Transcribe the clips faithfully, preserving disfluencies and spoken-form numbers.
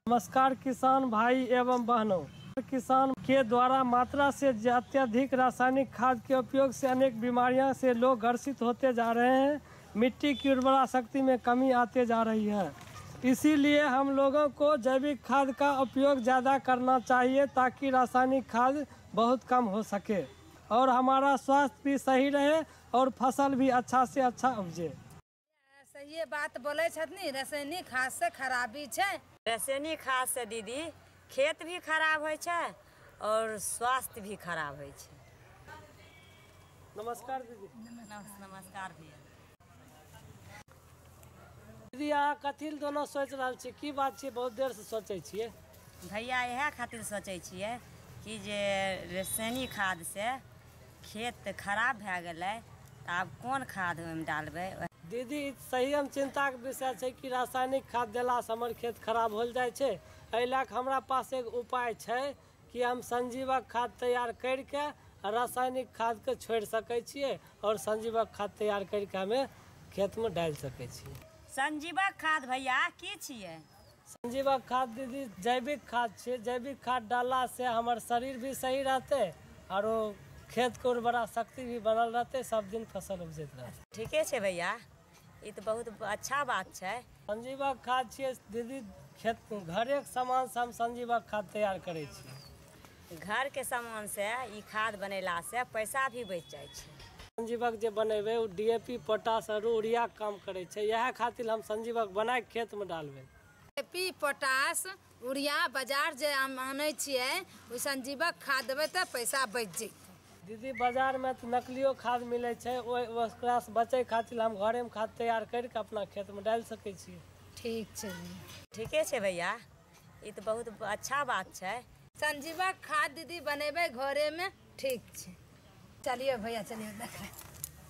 नमस्कार किसान भाई एवं बहनों। किसान के द्वारा मात्रा से अत्यधिक रासायनिक खाद के उपयोग से अनेक बीमारियों से लोग ग्रसित होते जा रहे हैं। मिट्टी की उर्वरा शक्ति में कमी आते जा रही है। इसीलिए हम लोगों को जैविक खाद का उपयोग ज़्यादा करना चाहिए ताकि रासायनिक खाद बहुत कम हो सके और हमारा स्वास्थ्य भी सही रहे और फसल भी अच्छा से अच्छा उपजे। सही बात बोले छथनी, रासायनिक खाद से खराबी छे। रासायनिक खाद से दीदी खेत भी खराब होय छे और स्वास्थ्य भी खराब होय छे। नमस्कार दीदी। नमस्कार भैया। दीदी अहाँ कथी दोनों सोच रहा छी, की बात छी? बहुत देर से सोचे छिए भैया। यह खातिर सोचे छिए कि जे रासायनिक खाद से खेत खराब भए गेलै, आब कोन खाद ओहिमे डालबै? दीदी सही हम चिंता के विषय है कि रासायनिक खाद देला से हमर खेत खराब हो जाए छे। एहि लए हमरा पास एक उपाय है कि हम संजीवक खाद तैयार करके रासायनिक खाद के छोड़ सके छिए और संजीवक खाद तैयार करके हमें खेत में डाल सके छिए। संजीवक खाद भैया की छिए? संजीवक खाद दीदी जैविक खाद छे। जैविक खाद डालला से हमार शरीर भी सही रहते और खेत के उर्वरा शक्ति भी बनल रहते, सब दिन फसल उपजत रहते। ठीके छे भैया, ये तो बहुत अच्छा बात है। संजीवक खाद छे दीदी, खेत घरे के सामान से हम संजीवक खाद तैयार करे छी। घर के सामान से ई खाद बनेला से पैसा भी बच जाए छे। संजीवक जे बनेबे उ डीएपी, पोटाश और यूरिया काम करे छे। यह खातिर हम संजीवक बना के खेत में डालबे। डीएपी, पोटाश, यूरिया बाजार जे हम आने छिए, उ संजीवक खाद देबे त पैसा बच जैते। दीदी बाजार में तो नकलियो खाद मिले छे, ओकरा से बचे खातिर हम घरे में खाद तैयार करके अपना खेत में डाल सके छी। ठीक छे। ठीके छे भैया, ये तो बहुत अच्छा बात छे। संजीवक खाद दीदी बनेबे घरे में, ठीक छे। चलिए भैया, चलिए देख ले।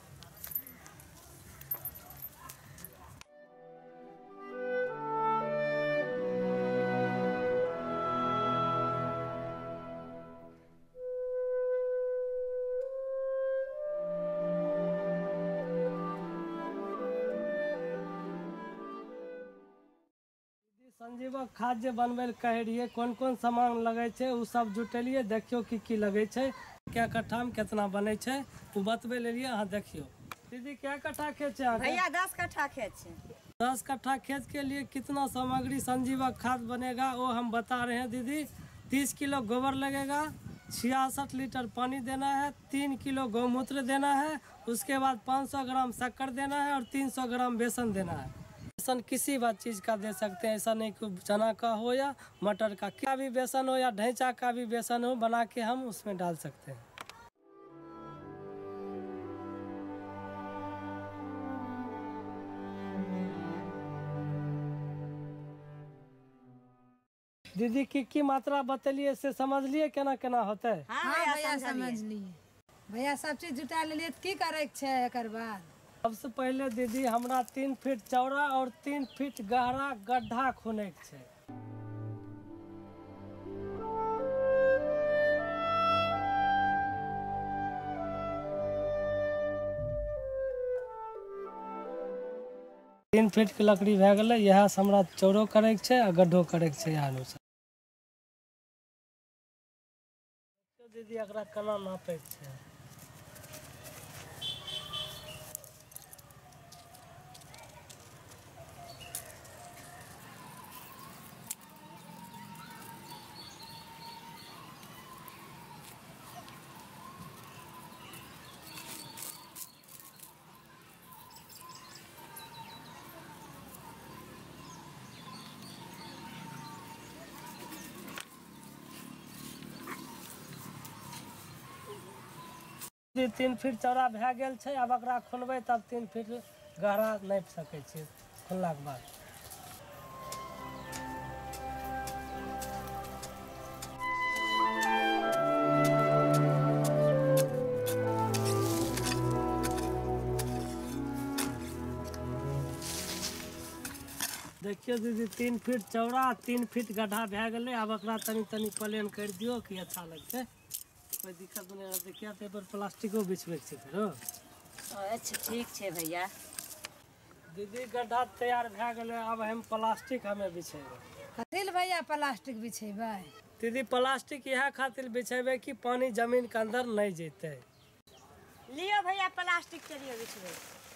संजीवक खाद जे बनबे ले कहे रहिए, कौन कौन सामान लगे छे उ सब जुटेलिए। देखियो की की लगे छे, क्या कट्ठा में कितना बने छे उ बतबे ले लिए। अहाँ देखियो दीदी क्या कट्ठा खेत छे? भैया दस कट्ठा खेत छे। दस कट्ठा खेत के लिए कितना सामग्री संजीवक खाद बनेगा वो हम बता रहे हैं दीदी। तीस किलो गोबर लगेगा, छियासठ लीटर पानी देना है, तीन किलो गौमूत्र देना है, उसके बाद पाँच सौ ग्राम शक्कर देना है और तीन सौ ग्राम बेसन देना है। बेसन किसी बात चीज़ का दे सकते हैं, ऐसा नहीं कि चना का हो या मटर का, क्या भी बेसन हो या ढैंचा का भी बेसन हो, बना के हम उसमें डाल सकते हैं। दीदी की की मात्रा बतलिए से समझ लिए केना केना होते? हाँ, हाँ भैया समझ लिए। भैया सब चीज जुटा लिए तो की करे के छे एकर बाद? सबसे पहले दीदी हमरा तीन फीट चौड़ा और तीन फीट गहरा गड्ढा खोने के छे। तीन फीट के लकड़ी भए गेलै, यह से हमरा चौड़ो करे के छे और गड्ढो करे के छे। यह अनुसार दीदी एकरा केना नापे के छे? तीन फीट चौड़ा भए गेल छै। अब एकरा खोलबै तब तीन फीट गहरा नापि सकै छी खोलला के बाद। देखियो दीदी तीन फीट चौड़ा तीन फीट गड्ढा भए गेलै। अब एकरा तनी तनी प्लेन कर दियो कि अच्छा लगते, कोई दिक्कत नहीं है। देखिए तो पर प्लास्टिको बिछबे के छै। अच्छा ठीक है भैया। दीदी गड्ढा तैयार भए गेलै, अब हम प्लास्टिक हमें बिछेबै। कथी ले भैया प्लास्टिक बिछेबै? दीदी प्लास्टिक यह खातिर बिछेबै कि पानी जमीन के अंदर नहीं जेते। लियो भैया प्लास्टिक चलिए बिछबै।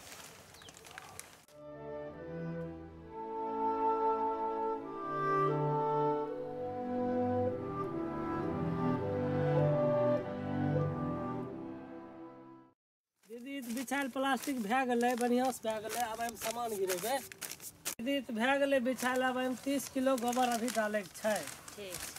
दीदी बिछायल प्लास्टिक भए गेलै, बढ़िया से भए गेलै। अब हम सामान गिरेबै। दीदी तो भए गेलै बिछायल। अब हम तीस किलो गोबर अभी डाले के छै। ठीक छै।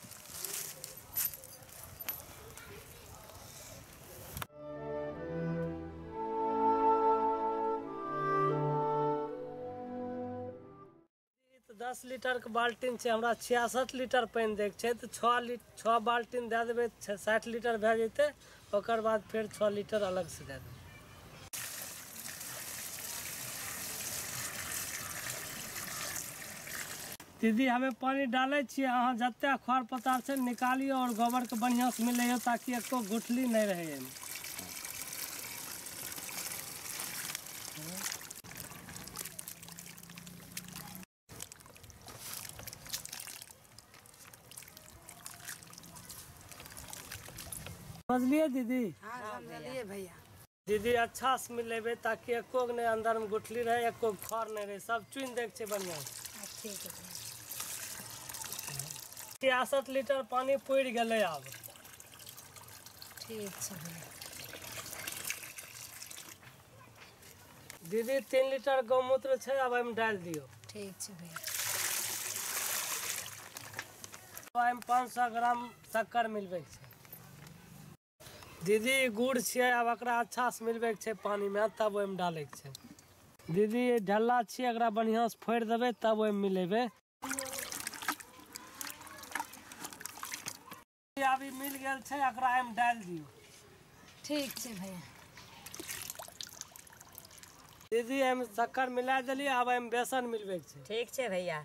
दस लीटर के बाल्टीन छै, हमरा छियासठ लीटर पानि दैके छै, तो छः लीटर छः बाल्टीन दे देबै, साठि लीटर भए जेतै। ओकर बाद फिर छः लीटर अलग से दे देबै। दीदी हमें पानी डाले छियै, अहाँ जते खर पतार छै निकालियो और गोबर के बढ़िया से मिलैयो, ताकि एको गुठली नहीं रहे एहिमे। समझलिए दीदी? हाँ समझलिए भैया। दीदी अच्छा से मिलेबे, ताकि एको नहीं अंदर में गुठली रहे, एको खर नहीं रहे, सब चुन देख छै बढ़िया। ठीक है। छियासठ लीटर पानी पुर गए। अब ठीक है भैया। दीदी तीन लीटर गौमूत्र छै, अब हम डाल दियो। ठीक है भैया। अब पाँच सौ ग्राम शक्कर मिलबे के छै। दीदी गुड़ छियै, अब एकरा अच्छा से मिलबे के छै पानी में, तब ओहिमे डाले के छै। दीदी ढल्ला छियै, एकरा बढ़िया से फोड़ देबै, तब ओहिमे मिलेबै। अभी मिल गया छै, एकरा हम डाल दियो। ठीक है भैया। दीदी हम शक्कर मिला दिलिए, अब हम बेसन मिलबे के छै। ठीक छै भैया।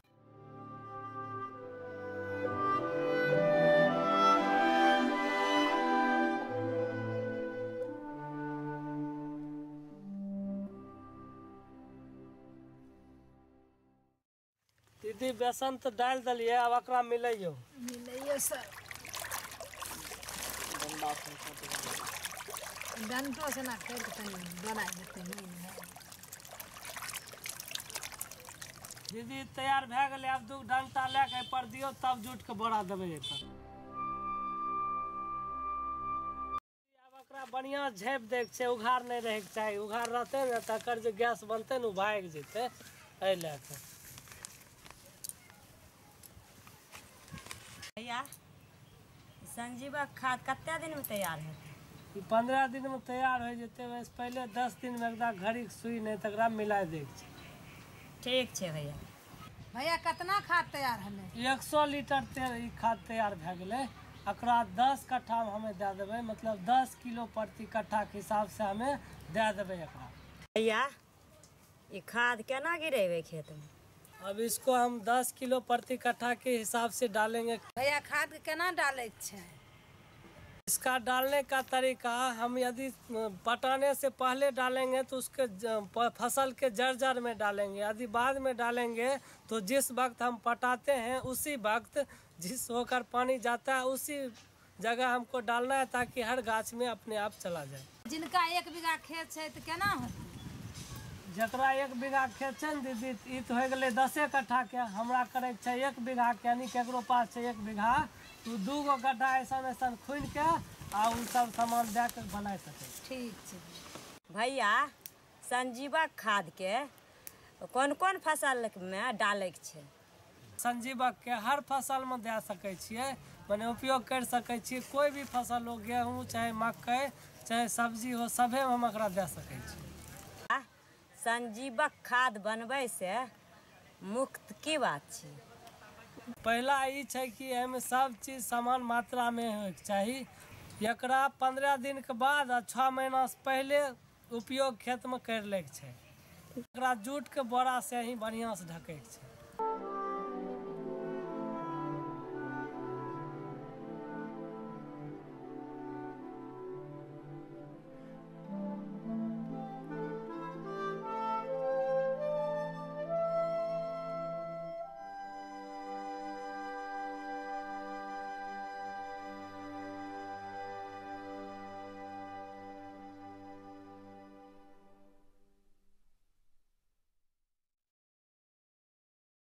दीदी बेसन तो डाल दिलिए, अब एकरा मिलैयो। मिलैयो सर। डंटो से ना कर के बना देते मिल है। दीदी तैयार भए गेलै, अब दू डंटा लेके पर दियो, तब जुट के बोरा देबै एपर। अब एकरा बढ़िया झाँपि दै के छै, उघार नहीं रहे के चाही। उघार रहते ने तकर जे गैस बनते ने, भाग जेते, एहि लए के। भैया संजीवक खाद कते दिन में तैयार हेतै? ई पंद्रह दिन में तैयार हो जेते। वैसे पहले दस दिन में एकरा घड़ी के सुई नहीं तकरा मिला दे के छै। ठीक छै भैया। भैया कितना खाद तैयार हमें? एक सौ लीटर तेल ई खाद तैयार भए गेलै। एकरा दस कट्ठा में हमें दे देबै, मतलब दस किलो प्रति कट्ठा के हिसाब से हमें दे देबै एकरा। भैया ये खाद केना गिरेबै खेत में? अब इसको हम दस किलो प्रति कट्ठा के हिसाब से डालेंगे। भैया खाद केना डाले के छै? इसका डालने का तरीका, हम यदि पटाने से पहले डालेंगे तो उसके फसल के जड़ जड़ में डालेंगे। यदि बाद में डालेंगे तो जिस वक्त हम पटाते हैं उसी वक्त जिस होकर पानी जाता है उसी जगह हमको डालना है, ताकि हर गाछ में अपने आप चला जाए। जिनका एक बीघा खेत है तो केना होतै? जकरा एक बीघा खेत छै ने दीदी, ई तो हो गए दसे कट्ठा के। हमरा करे छै एक बीघा के, यानी केकरो पास छै एक बीघा, तो दू गो गड्ढा ऐसा ऐसा खुन के आ उ सब सामान दे के बना सके। ठीक छै भैया संजीवक खाद के कौन कौन फसल में डाले के छै? संजीवक के हर फसल में दे सके छियै, माने उपयोग कर सके छियै। कोई भी फसल हो, गेहूँ चाहे मकई चाहे सब्जी हो, सभे में हम एकरा दे सके छियै। संजीवक खाद बनबै से मुक्त की बात छै? पहला ई छै कि एहिमे सब चीज समान मात्रा में होइके चाही। एकरा पंद्रह दिन के बाद आ छः महीना से पहले उपयोग खेत में कर ले के छै। एकरा जूट के बोरा से ही बढ़िया से ढके के छै।